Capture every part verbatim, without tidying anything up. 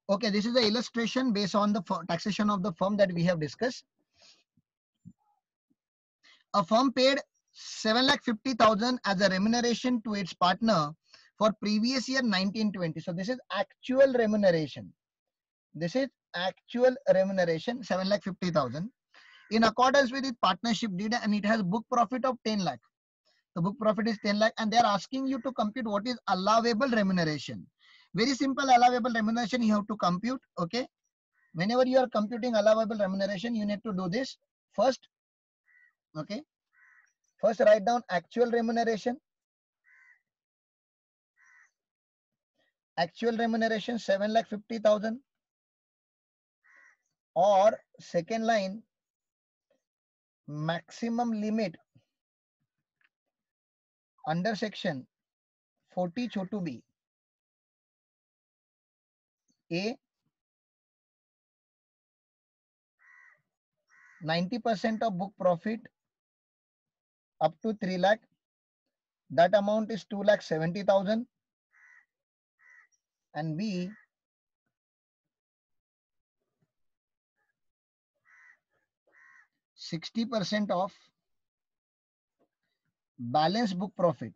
Okay, this is the illustration based on the taxation of the firm that we have discussed. A firm paid seven lakh fifty thousand as a remuneration to its partner for previous year nineteen twenty. So this is actual remuneration. This is actual remuneration, seven lakh fifty thousand. In accordance with its partnership deed, and it has book profit of ten lakh. The book profit is ten lakh, and they are asking you to compute what is allowable remuneration. Very simple allowable remuneration you have to compute. Okay. Whenever you are computing allowable remuneration, you need to do this first. Okay. First, write down actual remuneration. Actual remuneration seven lakh fifty thousand. Or second line, maximum limit under section forty chotu b. A, ninety percent of book profit up to three lakh. That amount is two lakh seventy thousand. And B, sixty percent of balance book profit.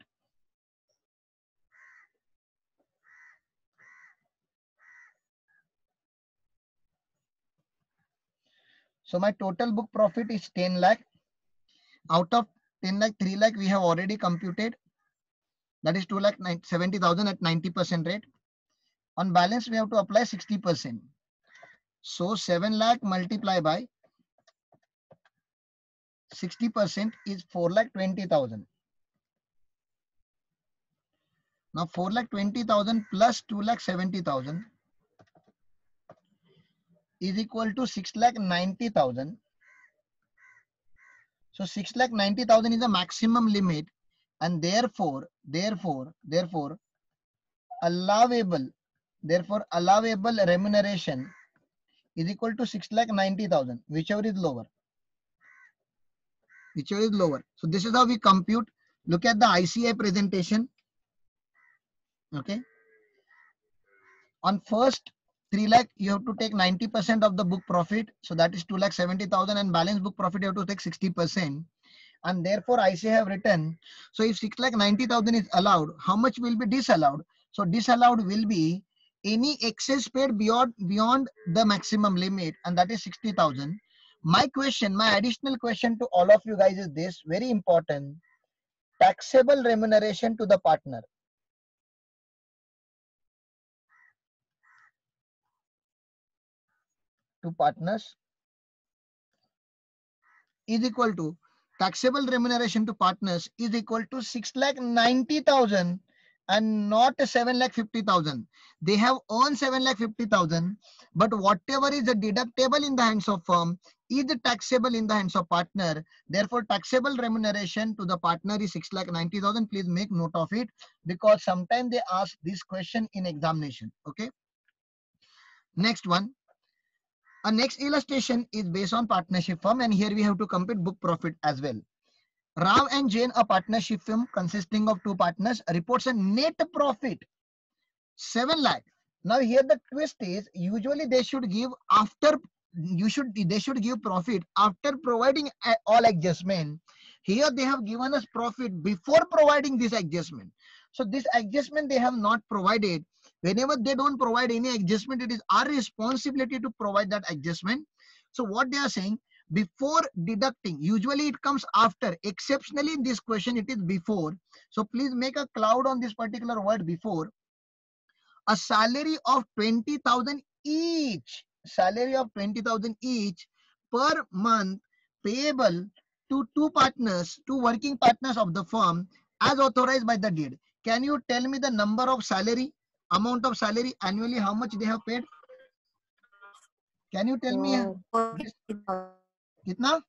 So my total book profit is ten lakh. Out of ten lakh, three lakh we have already computed. That is two lakh seventy thousand at ninety percent rate. On balance, we have to apply sixty percent. So seven lakh multiplied by sixty percent is four lakh twenty thousand. Now four lakh twenty thousand plus two lakh seventy thousand is equal to six lakh ninety thousand. So six lakh ninety thousand is the maximum limit, and therefore, therefore, therefore, allowable, therefore, allowable remuneration is equal to six lakh ninety thousand, whichever is lower. Whichever is lower. So this is how we compute. Look at the I C I presentation. Okay. On first three lakh, you have to take ninety percent of the book profit. So that is two lakh seventy thousand, and balance book profit you have to take sixty percent. And therefore I C I have written. So if six lakh ninety thousand is allowed, how much will be disallowed? So disallowed will be any excess paid beyond beyond the maximum limit, and that is sixty thousand. My question, my additional question to all of you guys is this, very important. Taxable remuneration to the partner. To partners is equal to, taxable remuneration to partners is equal to six lakh ninety thousand and not seven lakh fifty thousand. They have earned seven lakh fifty thousand, but whatever is the deductible in the hands of firm is taxable in the hands of partner. Therefore, taxable remuneration to the partner is six lakh ninety thousand. Please make note of it, because sometimes they ask this question in examination. Okay. Next one. A next illustration is based on partnership firm, and here we have to compute book profit as well. Rao and Jane, a partnership firm consisting of two partners, reports a net profit seven lakh. Now here the twist is, usually they should give after, you should they should give profit after providing all adjustment. Here they have given us profit before providing this adjustment. So this adjustment they have not provided. Whenever they don't provide any adjustment, it is our responsibility to provide that adjustment. So what they are saying, before deducting, usually it comes after. Exceptionally in this question, it is before. So please make a cloud on this particular word before. A salary of twenty thousand each, salary of twenty thousand each per month payable to two partners, two working partners of the firm as authorized by the deed. Can you tell me the number of salary, amount of salary annually, how much they have paid? Can you tell me? This, kitna?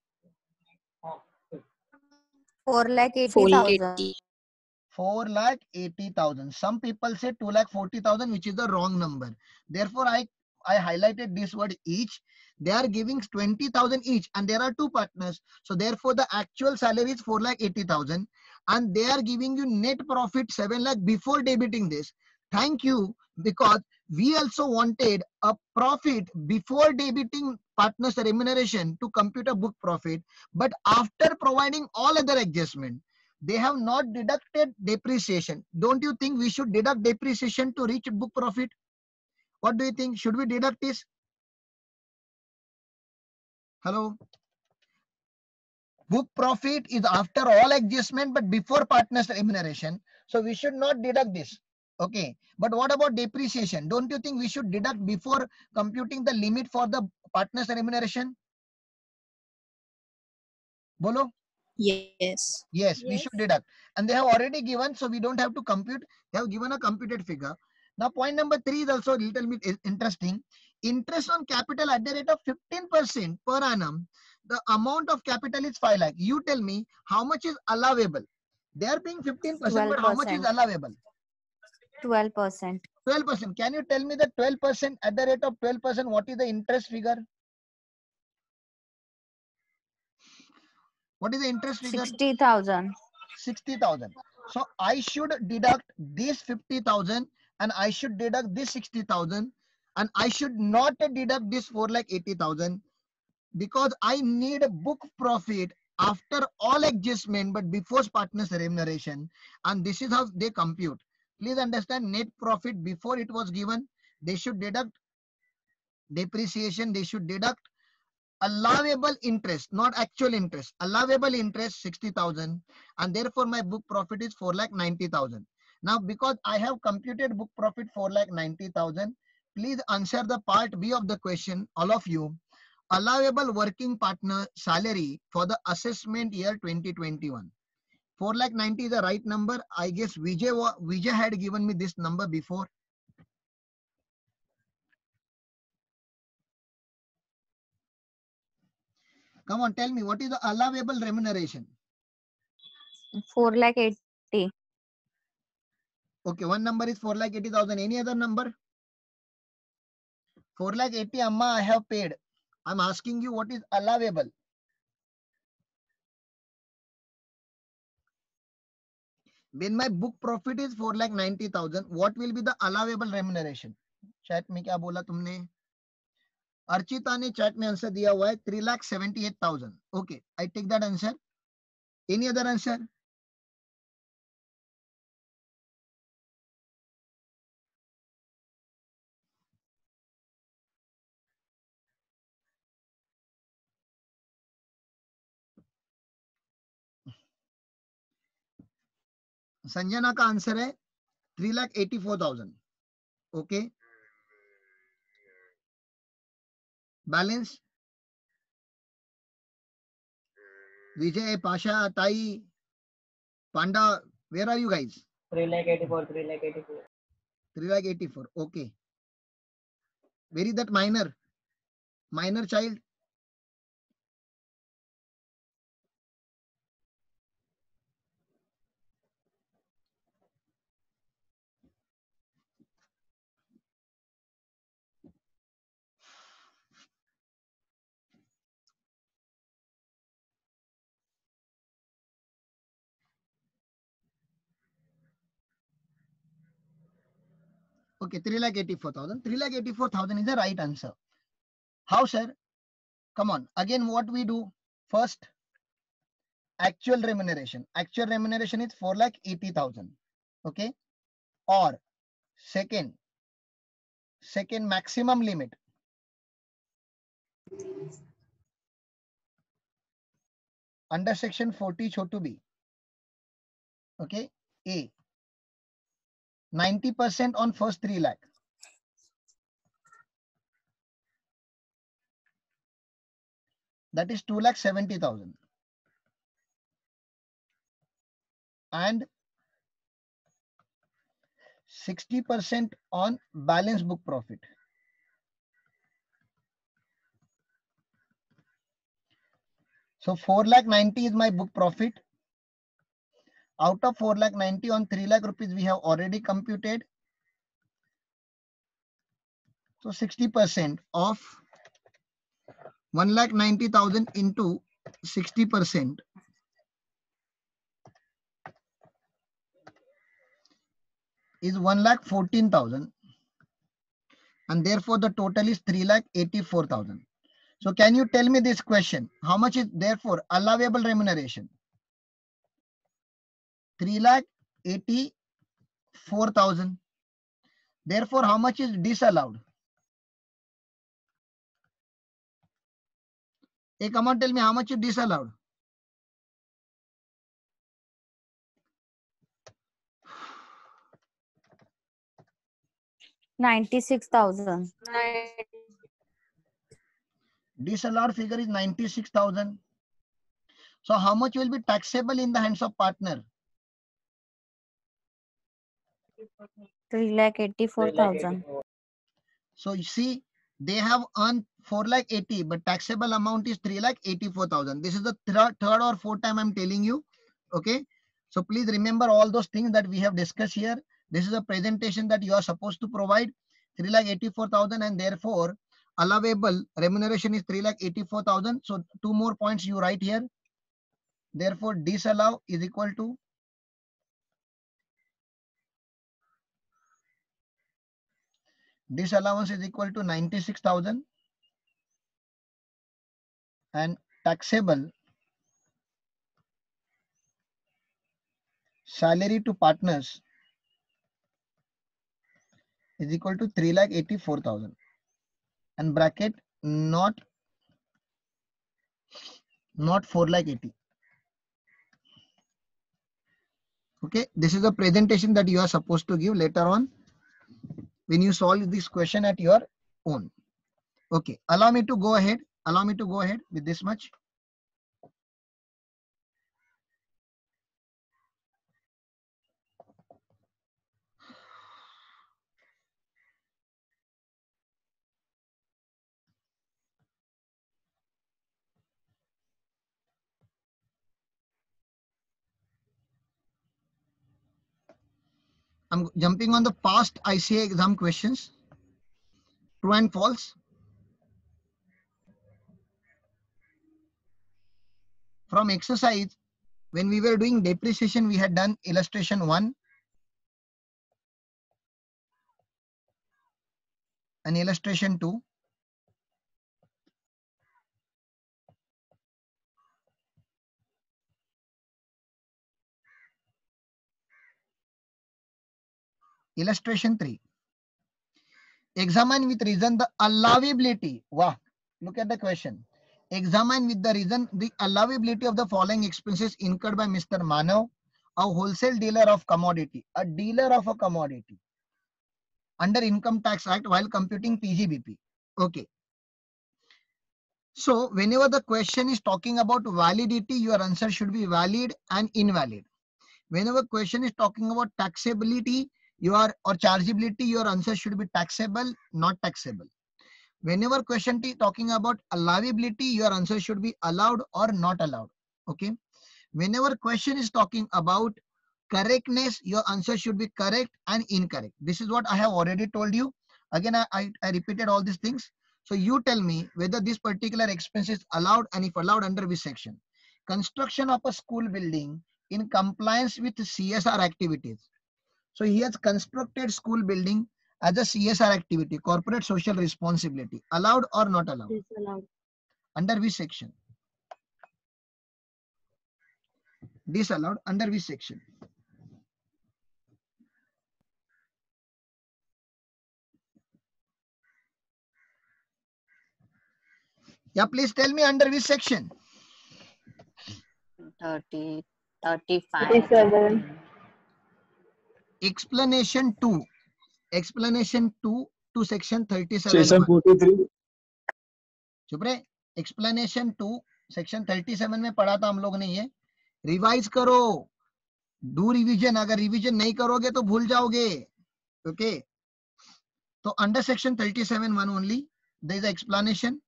four lakh eighty thousand. four lakh eighty thousand. Some people say two lakh forty thousand, which is the wrong number. Therefore, I, I highlighted this word each. They are giving twenty thousand each, and there are two partners. So therefore, the actual salary is four lakh eighty thousand, and they are giving you net profit seven lakh before debiting this. Thank you, because we also wanted a profit before debiting partners remuneration to compute a book profit, but after providing all other adjustment, they have not deducted depreciation. Don't you think we should deduct depreciation to reach book profit? What do you think? Should we deduct this? Hello? Book profit is after all adjustment, but before partners remuneration. So we should not deduct this. Okay. But what about depreciation? Don't you think we should deduct before computing the limit for the partners remuneration? Bolo? Yes. Yes, we Yes. should deduct. And they have already given, so we don't have to compute. They have given a computed figure. Now, point number three is also a little bit interesting. Interest on capital at the rate of fifteen percent per annum. The amount of capital is five lakh. You tell me how much is allowable. They are paying fifteen percent, but how much is twelve percent. allowable? twelve percent. twelve percent. Can you tell me the twelve percent at the rate of twelve percent? What is the interest figure? What is the interest figure? sixty thousand. sixty thousand. So I should deduct this fifty thousand and I should deduct this sixty thousand and I should not deduct this four lakh eighty thousand, because I need a book profit after all adjustment but before partners remuneration, and this is how they compute. Please understand, net profit before it was given, they should deduct depreciation, they should deduct allowable interest, not actual interest, allowable interest sixty thousand, and therefore my book profit is four lakh ninety thousand. Now, because I have computed book profit four lakh ninety thousand, please answer the part B of the question, all of you. Allowable working partner salary for the assessment year twenty twenty-one. four lakh ninety is the right number. I guess Vijay, Vijay had given me this number before. Come on, tell me, what is the allowable remuneration? four lakh eighty. Okay, one number is four lakh eighty thousand. Any other number? four lakh eighty, Amma, I have paid. I'm asking you what is allowable. When my book profit is four lakh ninety thousand, what will be the allowable remuneration? Chat में क्या बोला तुमने? अर्चिता ने chat में answer दिया हुआ है three lakh seventy-eight thousand. Okay, I take that answer. Any other answer? Sanjana का आंसर है three lakh eighty-four thousand. Okay. Balance. Vijay, Pasha, Tai, Panda, where are you guys? three lakh eighty-four, three lakh eighty-four. three lakh eighty-four. Okay. Where is that minor? Minor child? Okay, three lakh eighty-four thousand. three lakh eighty-four thousand is the right answer. How, sir? Come on. Again, what we do? First, actual remuneration. Actual remuneration is four lakh eighty thousand. Okay. Or second, second maximum limit. Under section forty chotu B. Okay. A. ninety percent on first three lakh. That is two lakh seventy thousand. And sixty percent on balance book profit. So four lakh ninety is my book profit. Out of four lakh ninety, on three lakh rupees we have already computed. So sixty percent of one lakh ninety thousand into sixty percent. is one lakh fourteen thousand, and therefore the total is three lakh eighty-four thousand. So can you tell me this question? How much is therefore allowable remuneration? three lakh eighty-four thousand. Therefore, how much is disallowed? Hey, come on, tell me how much is disallowed. ninety-six thousand. Disallowed figure is ninety-six thousand. So how much will be taxable in the hands of partner? three lakh eighty-four thousand. So you see, they have earned four lakh eighty, but taxable amount is three lakh eighty-four thousand. This is the third, third or fourth time I'm telling you. Okay. So please remember all those things that we have discussed here. This is a presentation that you are supposed to provide. three lakh eighty-four thousand, and therefore allowable remuneration is three lakh eighty-four thousand. So two more points you write here. Therefore disallow is equal to disallowance is equal to ninety-six thousand, and taxable salary to partners is equal to three lakh eighty-four thousand, and bracket not not four lakh eighty. Okay, this is a presentation that you are supposed to give later on when you solve this question at your own. Okay, allow me to go ahead. Allow me to go ahead with this much. I'm jumping on the past I C A exam questions. True and false. From exercise, when we were doing depreciation, we had done illustration one and illustration two. Illustration three. Examine with reason the allowability. Wow, look at the question. Examine with the reason the allowability of the following expenses incurred by Mister Manav, a wholesale dealer of commodity, a dealer of a commodity under Income Tax Act while computing P G B P. Okay. So whenever the question is talking about validity, your answer should be valid and invalid. Whenever question is talking about taxability, your or chargeability, your answer should be taxable, not taxable. Whenever question is talking about allowability, your answer should be allowed or not allowed. Okay. Whenever question is talking about correctness, your answer should be correct and incorrect. This is what I have already told you. Again, I, I, I repeated all these things. So you tell me whether this particular expense is allowed, and if allowed, under which section. Construction of a school building in compliance with C S R activities. So he has constructed school building as a C S R activity, corporate social responsibility. Allowed or not allowed? Disallowed. Under which section? Disallowed. Under which section? Yeah, please tell me under which section? thirty, thirty-five. thirty-seven. Explanation two. Explanation two to section thirty-seven. Section forty-three. चुप रहे. Explanation two section thirty-seven में पढ़ा था हम लोग ने ये. Revise करो. Do revision. अगर रिवीजन नहीं करोगे तो भूल जाओगे. ओके. तो under section thirty-seven one only there is an explanation.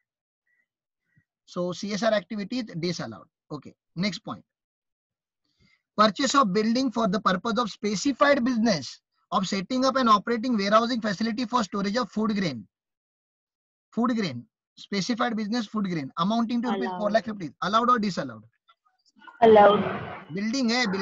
So C S R activities disallowed. Okay. Next point. Purchase of building for the purpose of specified business of setting up and operating warehousing facility for storage of food grain. Food grain. Specified business food grain amounting to rupees four lakh fifty. Allowed or disallowed? Allowed. Building है building.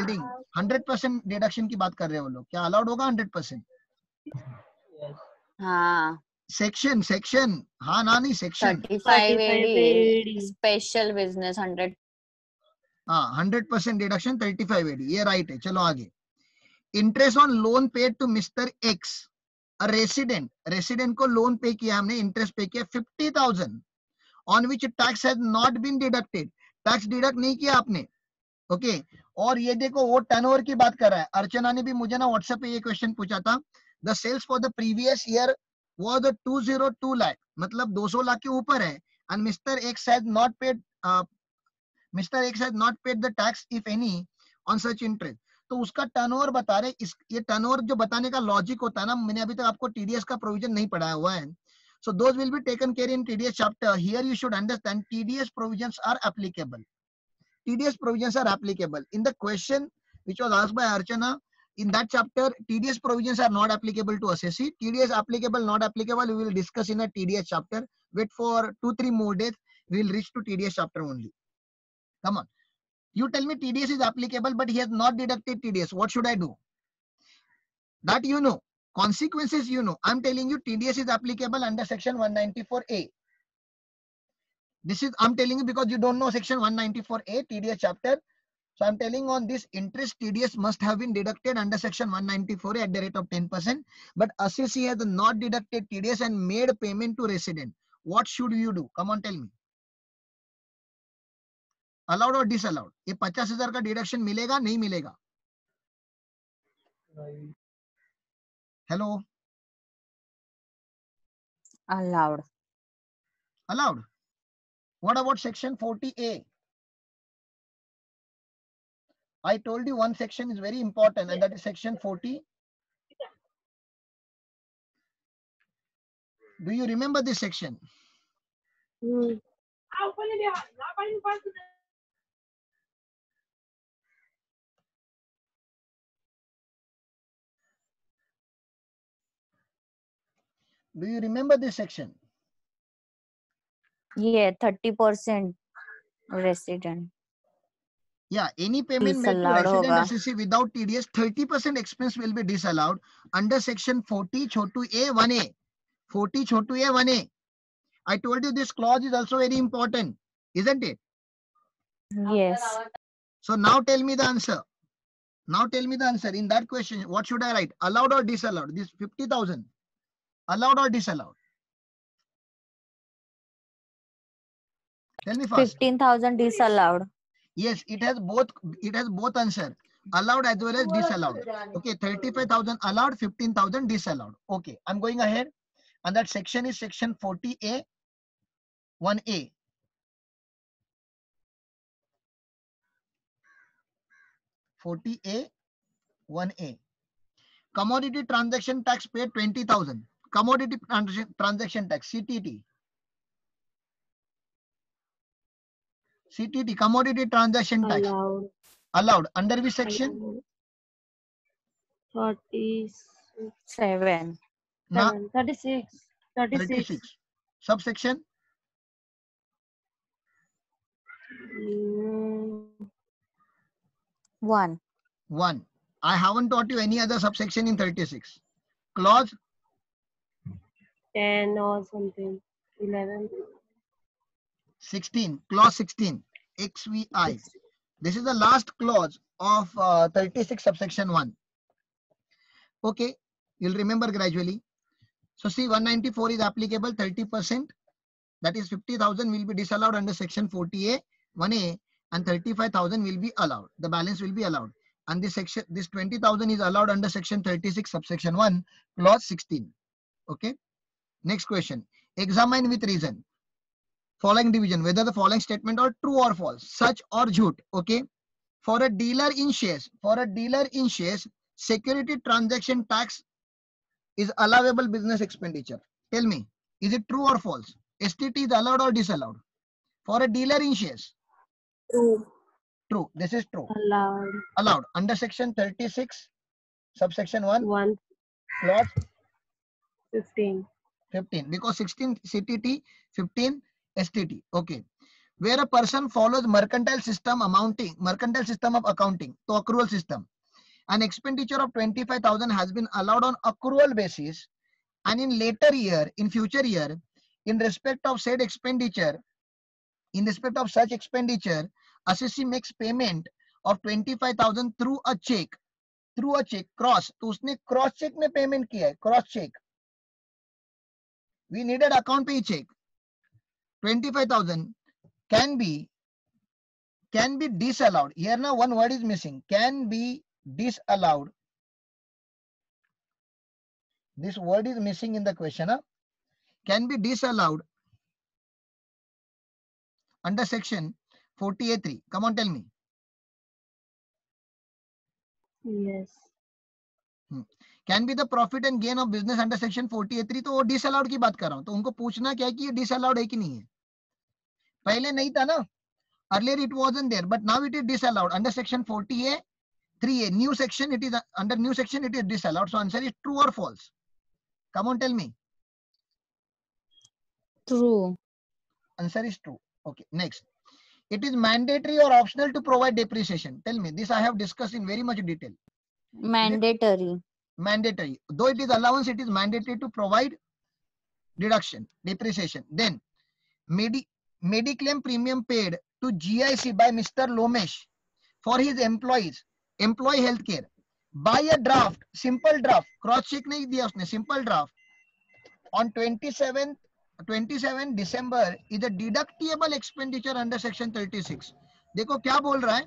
Hundred percent deduction की बात कर रहे हैं वो लोग, क्या allowed होगा हंड्रेड परसेंट? Yes. हाँ सेक्शन सेक्शन हाँ ना नहीं section thirty five thirty-five A D A D. Special business hundred हाँ hundred percent deduction thirty five A D, ये राइट है। चलो आगे, interest on loan paid to mister X, resident, resident को लोन पे किया हमने, इंटरेस्ट पे किया fifty thousand on which tax has not been deducted, tax deduct नहीं किया आपने, ओके okay? और ये देखो वो टर्नओवर की बात कर रहा है। अर्चना ने भी मुझे ना व्हाट्सएप पे ये क्वेश्चन पूछा था, the sales for the previous year was two hundred two lakh, मतलब दो सौ लाख के ऊपर है, and mister X has not paid mister X has not paid the tax if any on such interest. तो उसका टर्नओवर बता रहे, इस ये टर्नओवर जो बताने का लॉजिक होता है ना, मैंने अभी तक आपको टीडीएस का प्रोविजन नहीं पढ़ाया हुआ है, so those will be taken care in T D S chapter. Here you should understand T D S provisions are applicable. T D S provisions are applicable. In the question which was asked by Archana, in that chapter, T D S provisions are not applicable to assessee. T D S applicable, not applicable, we will discuss in a T D S chapter. Wait for two, three more days, we will reach to T D S chapter only. Come on. You tell me T D S is applicable, but he has not deducted T D S. What should I do? That you know. Consequences you know. I'm telling you T D S is applicable under section one ninety-four A. This is, I'm telling you because you don't know section one ninety-four A T D S chapter. So I'm telling on this interest T D S must have been deducted under section one ninety-four A at the rate of ten percent. But assessee has not deducted T D S and made payment to resident. What should you do? Come on, tell me. Allowed or disallowed? ये पचास हजार का deduction मिलेगा नहीं मिलेगा? Hello. allowed Allowed. What about section forty A? I told you one section is very important, and that is section forty. Do you remember this section? Hmm. Do you remember this section? yeah thirty percent resident Yeah, any payment made to disallowed resident होगा assessee without T D S, thirty percent expense will be disallowed under section forty Chhotu A one A. forty Chhotu A one A. I told you this clause is also very important, isn't it? yes So now tell me the answer. Now tell me the answer. In that question, what should I write? Allowed or disallowed? This fifty thousand. Allowed or disallowed? Tell me fast. fifteen thousand disallowed Yes, it has both. It has both answer. Allowed as well as disallowed. Okay, thirty-five thousand allowed, fifteen thousand disallowed. Okay, I'm going ahead. And that section is section forty A, one A. forty A, one A. Commodity transaction tax paid twenty thousand. Commodity transaction, transaction tax, C T T. C T T, commodity transaction tax. Allowed. Allowed. Under which section? Allowed. thirty-six. seven Na, thirty-six. thirty-six. thirty-six. Subsection? Mm, one one. I haven't taught you any other subsection in thirty-six. Clause? ten or something. eleven. sixteen. Clause sixteen. X V I. This is the last clause of uh, thirty-six subsection one. Okay. You'll remember gradually. So see, one ninety-four is applicable, thirty percent. That is fifty thousand will be disallowed under section forty A, one A, and thirty-five thousand will be allowed. The balance will be allowed. And this section, this twenty thousand is allowed under section thirty-six, subsection one, clause sixteen. Okay. Next question. Examine with reason. Following division, whether the following statement are true or false, such or jhoot. Okay. For a dealer in shares, for a dealer in shares, security transaction tax is allowable business expenditure. Tell me, is it true or false? S T T is allowed or disallowed? For a dealer in shares? True. True. This is true. Allowed. Allowed. Under section thirty-six, subsection one, one. clause fifteen. fifteen. Because sixteen C T T, fifteen S T T. Okay. Where a person follows mercantile system amounting, mercantile system of accounting, to accrual system. an expenditure of twenty-five thousand has been allowed on accrual basis, and in later year, in future year, in respect of said expenditure, in respect of such expenditure, assessee makes payment of twenty-five thousand through a check, through a check, cross, तो उसने cross check में payment किया है, cross check. We needed account pay check. twenty-five thousand can be, can be disallowed. Here now one word is missing. Can be disallowed. This word is missing in the question. Huh? Can be disallowed under section forty-eight three. Come on, tell me. Yes. Hmm. Can be the profit and gain of business under section forty-eight three. तो वो disallowed की बात कर रहा हूँ. तो उनको पूछना क्या है कि ये disallowed है कि नहीं है. पहले नहीं था ना. Earlier it wasn't there, but now it is disallowed under section forty-eight three A. New section, it is under new section, it is disallowed. So answer is true or false. Come on, tell me. True. Answer is true. Okay, next. It is mandatory or optional to provide depreciation. Tell me. This I have discussed in very much detail. Mandatory. Mandatory. Though it is allowance, it is mandatory to provide deduction, depreciation. Then, Medi Mediclaim premium paid to G I C by Mister Lomesh for his employees, employee healthcare, by a draft, simple draft, cross check नहीं दिया उसने, simple draft, on twenty-seventh, twenty-seventh December is a deductible expenditure under section thirty-six. देखो क्या बोल रहा है,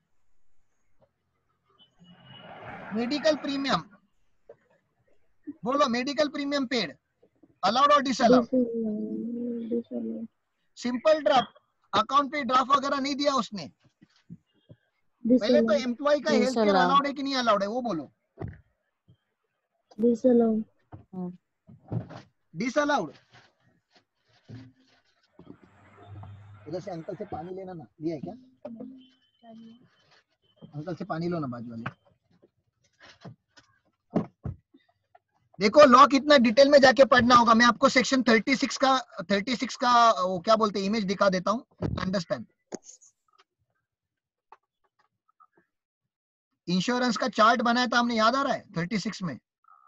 medical premium, बोलो medical premium paid, allowed or disallowed? Disallowed. Simple draft, account पे draft वगैरह नहीं दिया उसने. पहले तो एम्प्लॉय का हेल्थ केयर अलाउड है कि नहीं अलाउड है वो बोलो. Disallowed. डिसअलाउड. उधर से अंकल से पानी लेना ना, ये है क्या? अंकल से पानी लो ना बाजू वाले. देखो लॉ कितना डिटेल में जाके पढ़ना होगा. मैं आपको सेक्शन छत्तीस का छत्तीस का वो क्या बोलते हैं इमेज दिखा देता हूँ. अंडरस्टैंड. इंश्योरेंस का चार्ट बनाया था हमने, याद आ रहा है छत्तीस में.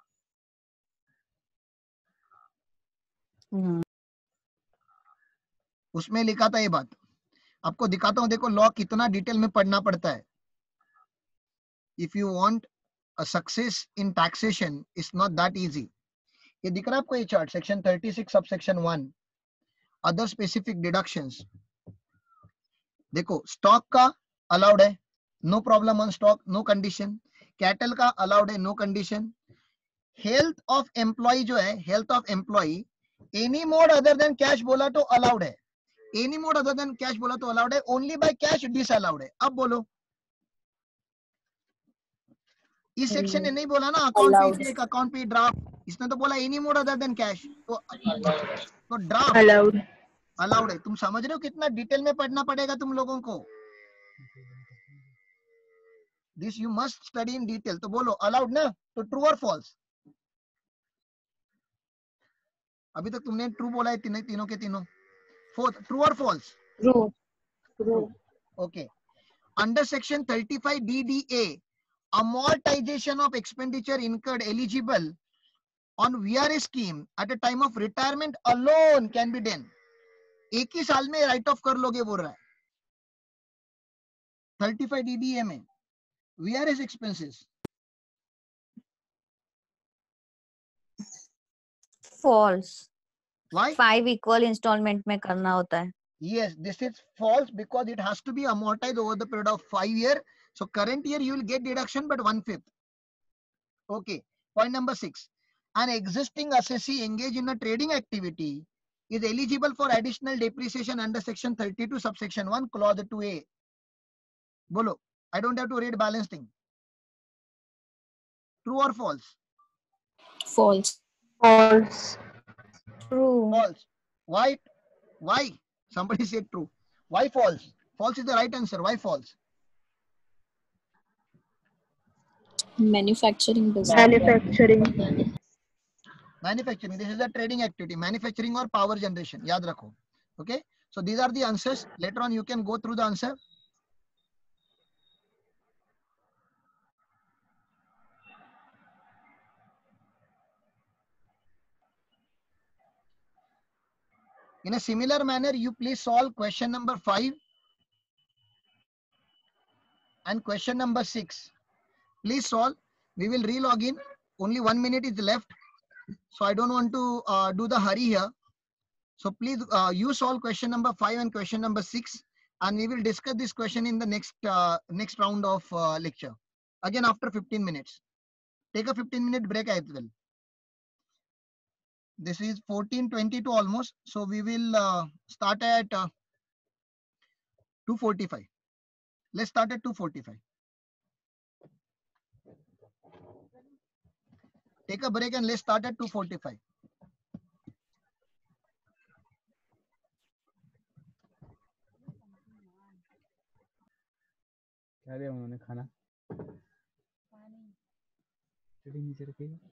Hmm. उसमें लिखा था ये बात. आपको दिखाता हूं. देखो लॉ कितना डिटेल में पढ़ना पड़ता है. If you want a success in taxation it's not that easy. ये दिख रहा है आपको ये चार्ट, सेक्शन छत्तीस sub section one, other specific deductions. देखो स्टॉक का अलाउड है, no problem on stock, no condition. Cattle का अलाउड है, no condition. Health of employee जो है, health of employee any mode other than cash बोला तो अलाउड है. Any mode other than cash बोला तो अलाउड है. ओनली बाय कैश डिसअलाउड है. अब बोलो इस सेक्शन ने नहीं बोला ना अकाउंट पे चेक, अकाउंट पे ड्राफ्ट. इसने तो बोला any mode other than cash. तो तो ड्राफ्ट Allowed. अलाउड है. तुम समझ रहे हो कितना डिटेल में पढ़ना पड़ेगा तुम लोगों को. This you must study in detail. तो बोलो अलाउड ना. तो ट्रू और फॉल्स. अभी तक तुमने ट्रू बोला है तीन, तीनों के तीनों. फोर्थ ट्रू और false. True. True. Okay. Under section thirty-five D D A, amortization of expenditure incurred eligible on V R A scheme at a time of retirement alone can be done. एक ही साल में right of कर लोगे बोल रहा है thirty-five D D A में. V R S expenses. False. Why? Five equal installment में करना होता है. Yes, this is false because it has to be amortized over the period of five years. So current year you will get deduction, but one fifth. Okay. Point number six. An existing assessee engaged in a trading activity is eligible for additional depreciation under section thirty-two subsection one clause two A. Bolo. I don't have to read balance thing. True or false? False. False. True. False. Why? Why? Somebody said true. Why false? False is the right answer. Why false? Manufacturing business. Manufacturing. Manufacturing. This is a trading activity. Manufacturing or power generation. Yaad rakho. Okay. So these are the answers. Later on you can go through the answer. In a similar manner, you please solve question number five and question number six. Please solve. We will re-log in. Only one minute is left. So I don't want to uh, do the hurry here. So please, uh, you solve question number five and question number six, and we will discuss this question in the next uh, next round of uh, lecture. Again after fifteen minutes. Take a fifteen minute break as well. This is fourteen twenty-two almost. So we will uh, start at uh, two forty-five. Let's start at two forty-five. Take a break and let's start at two forty-five. क्या दिया उन्होंने खाना? पानी। नीचे रखिए।